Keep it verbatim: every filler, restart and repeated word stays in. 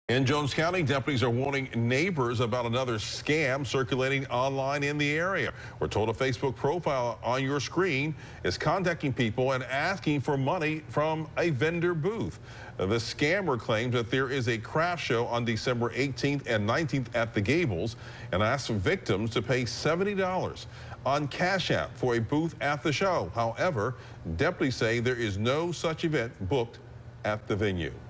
In Jones County, deputies are warning neighbors about another scam circulating online in the area. We're told a Facebook profile on your screen is contacting people and asking for money from a vendor booth. The scammer claims that there is a craft show on December eighteenth and nineteenth at the Gables and asks victims to pay seventy dollars on Cash App for a booth at the show. However, deputies say there is no such event booked at the venue.